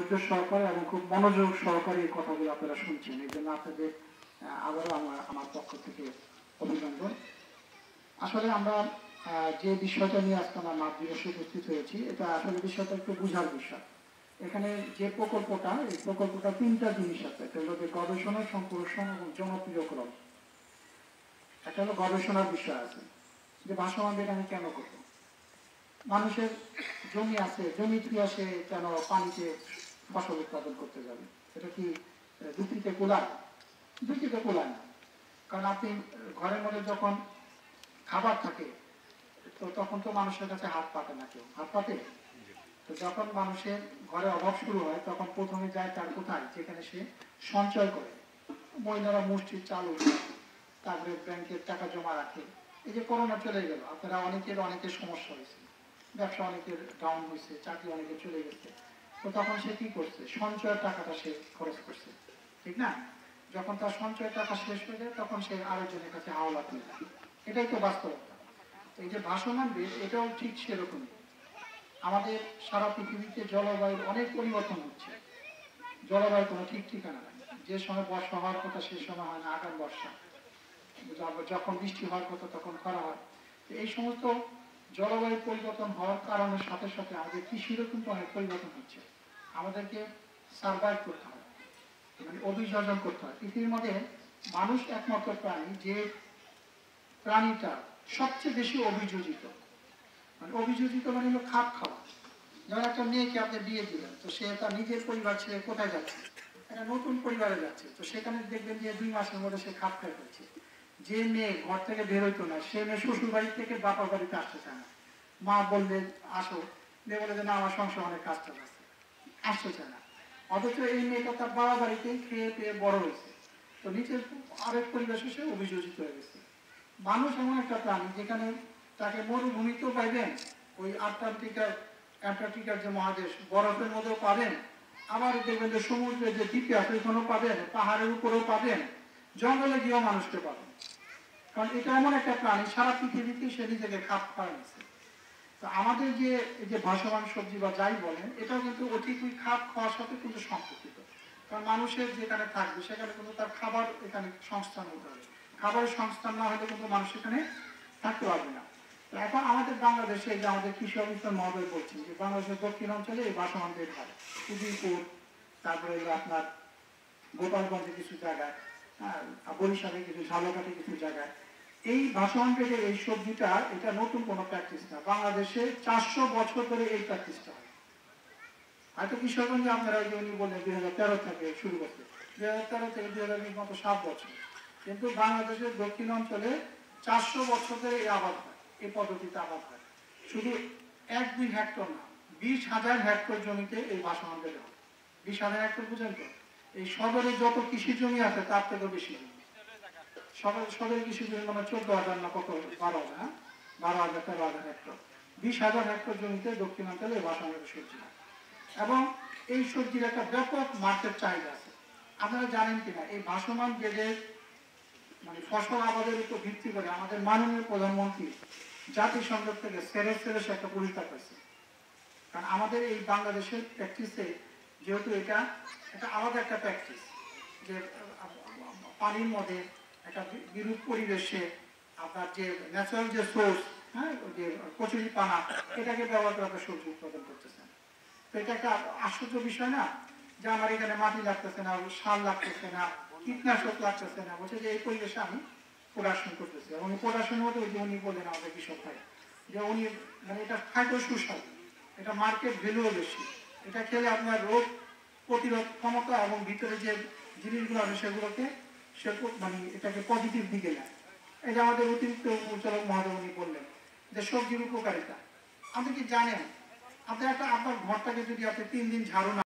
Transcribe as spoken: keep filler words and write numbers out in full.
ধৈর্য সহকারে এবং খুব মনোযোগ সহকারে এই কথাগুলো আপনারা শুনছেন। এই জন্য আপনাদের আবারও আমার আমার পক্ষ থেকে অভিনন্দন। আসলে আমরা যে বিষয়টা নিয়ে আজকে আমরা মাঠ দিবসে উপস্থিত হয়েছি, এটা আসলে বিষয়টা একটু বোঝার বিষয়। এখানে যে প্রকল্পটা, এই প্রকল্পটা তিনটা জিনিস আছে। একটা হলো যে গবেষণা, সম্প্রসারণ এবং জনপ্রিয়করণ। একটা হলো গবেষণার বিষয় আছে যে ভাসমান বেগ আমি কেন করবো, মানুষের জমি আছে, জমি থেকে আসে কেন পানিতে ফসল উৎপাদন করতে যাবে? এটা কি যুক্তিতে কোলায়? যুক্তিতে কোলায় না। কারণ আপনি ঘরের মধ্যে যখন খাবার থাকে তো তখন তো মানুষের কাছে হাত পাতে না, কেউ হাত পাতে। তো যখন মানুষের ঘরে অভাব শুরু হয় তখন প্রথমে যায় তার কোথায়, যেখানে সে সঞ্চয় করে। মহিলারা মুষ্টির চাল উঠায়, তারপরে ব্যাংকের টাকা জমা রাখে। এই যে করোনা চলে গেল, আপনারা অনেকের অনেকের সমস্যা হয়েছে, ব্যবসা অনেকের ডাউন হয়েছে, চাকরি অনেকের চলে গেছে। তো তখন সে কি করছে, সঞ্চয়ের টাকাটা সে খরচ করছে, ঠিক না? যখন তার সঞ্চয়ের টাকা শেষ হয়ে যায় তখন সে আরেকজনের কাছে হাওলা তুলে। এটাই তো বাস্তবতা। এই যে ভাসমান বেগ, এটাও ঠিক সেরকমই। আমাদের সারা পৃথিবীতে জলবায়ুর অনেক পরিবর্তন হচ্ছে। জলবায়ুর কোনো ঠিক ঠিকানা নেই। যে সময় বর্ষা হওয়ার কথা সে সময় হয় না, আগাম বর্ষা। যখন বৃষ্টি হওয়ার কথা তখন খরা হয়। এই সমস্ত জলবায়ু পরিবর্তন হওয়ার কারণের সাথে সাথে আমাদের কৃষিরও কিন্তু অনেক পরিবর্তন হচ্ছে। আমাদেরকে সার্ভাইভ করতে হয়, মানে অভিযোজন করতে হয়। পৃথিবীর মধ্যে মানুষ একমাত্র প্রাণী যে প্রাণীটা সবচেয়ে বেশি অভিযোজিত। মানে অভিযোজিত মানে হলো খাপ খাওয়া। যেমন একটা মেয়েকে আপনি বিয়ে দিলেন, তো সে তার নিজের পরিবার ছেড়ে কোথায় যাচ্ছে, একটা নতুন পরিবারে যাচ্ছে। তো সেখানে দেখবেন যে দুই মাসের মধ্যে সে খাপ খায় ফেলছে। যে মেয়ে ঘর থেকে বের হইতো না, সে মেয়ে শ্বশুর বাড়ি থেকে বাবার বাড়িতে আসতে চায় না। মা বললে আসো, মেয়ে বলে যে না, আমার সংসার অনেক কাজ টাজ আছে, আসতে চায় না। অথচ এই মেয়েটা তার বাবা বাড়িতেই খেয়ে পেয়ে বড় হয়েছে। তো নিজের আরেক পরিবেশে সে অভিযোজিত হয়ে গেছে। মানুষ এমন একটা প্রাণী যেখানে তাকে মরুভূমিতেও পাইবেন, ওই আন্টার্কটিকার অ্যান্টার্কটিকার যে মহাদেশ বরফের মধ্যেও পাবেন, আবার দেখবেন যে সমুদ্রের যে দ্বীপে আছে ওখানেও পাবেন, পাহাড়ের উপরেও পাবেন, জঙ্গলে গিয়েও মানুষকে পাবেন। কারণ এটা এমন একটা প্রাণী সারা পৃথিবীতে সে নিজেকে খাপ খাওয়াইছে। তো আমাদের যে এই যে ভাসমান সবজি বা যাই বলেন, এটাও কিন্তু অধিক ওই খাপ খাওয়ার সাথে কিন্তু সম্পর্কিত। কারণ মানুষের যেখানে থাকবে সেখানে কিন্তু তার খাবার এখানে সংস্থান হতে হবে। খাবারের সংস্থান না হলে কিন্তু মানুষ এখানে থাকতে পারবে না। তো এখন আমাদের বাংলাদেশে যে আমাদের কৃষি অফিসার মহোদয় বলছেন যে বাংলাদেশের দক্ষিণ অঞ্চলে এই ভাসমান বেগ হয়, উদয়পুর, তারপরে আপনার গোপালগঞ্জে কিছু জায়গায়, হ্যাঁ, বরিশালে কিছু, ঝালকাঠে কিছু জায়গায় এই ভাসমান বেগের এই সবজিটা, এটা নতুন কোনো প্র্যাকটিস না। বাংলাদেশে চারশো বছর ধরে এই প্র্যাকটিসটা হয়। হয়তো কিশোরগঞ্জে আপনারা ওই যে উনি বললেন দুই হাজার তেরো থেকে শুরু করতে, দুই হাজার তেরো থেকে দুই হাজার বিশ মতো সাত বছর। কিন্তু বাংলাদেশের দক্ষিণ অঞ্চলে চারশো বছর ধরে এই আবাদ হয়, এই পদ্ধতিতে আবাদ হয়। শুধু এক দুই হেক্টর না, বিশ হাজার হেক্টর জমিতে এই ভাসমান বেগ হয়। বিশ হাজার হেক্টর বুঝেন তো? এই সদরে যত কৃষি জমি আছে তার থেকেও বেশি জমি। সদর সদর কৃষি জমি মানে চোদ্দ হাজার না কত, বারো হাজার, হ্যাঁ, বারো হাজার তেরো হাজার হেক্টর। বিশ হাজার হেক্টর জমিতে দক্ষিণাঞ্চলে এই ভাসমান বেগের সবজি হয়। এবং এই সবজির একটা ব্যাপক মার্কেট চাহিদা আছে। আপনারা জানেন কিনা, এই ভাসমান বেগের মানে ফসল আবাদের উপর ভিত্তি করে আমাদের মাননীয় প্রধানমন্ত্রী জাতিসংঘ থেকে সেরেস সেরেস একটা পুরস্কার পাইছে। কারণ আমাদের এই বাংলাদেশের প্র্যাকটিসে যেহেতু এটা একটা আলাদা একটা প্র্যাকটিস, যে পানির মধ্যে একটা বিরূপ পরিবেশে আপনার যে ন্যাচারাল যে সোর্স, হ্যাঁ, যে কচুরি পানা, এটাকে ব্যবহার করে আপনার সবজি উৎপাদন করতেছেন। তো এটা একটা আশ্চর্য বিষয় না যে আমার এখানে মাটি লাগতেছে না, সার লাগতেছে না, কীটনাশক লাগতেছে না, বলছে যে এই পরিবেশে আমি প্রোডাকশন করতেছি। এবং এই প্রোডাকশনের মধ্যে ওই যে উনি বললেন আমাদের কৃষক ভাই, যে উনি মানে এটা খাইতেও সুস্বাদু, এটা মার্কেট ভ্যালুও বেশি, এটা খেলে আপনার রোগ প্রতিরোধ ক্ষমতা এবং ভিতরে যে জিনিসগুলো আছে সেগুলোকে সে মানে এটাকে পজিটিভ দিকে নেয়। এই যে আমাদের অতিরিক্ত পরিচালক মহোদয় উনি বললেন যে সবজির উপকারিতা। আপনি কি জানেন, আপনি একটা আপনার ঘরটাকে যদি আপনি তিন দিন ঝাড়ু না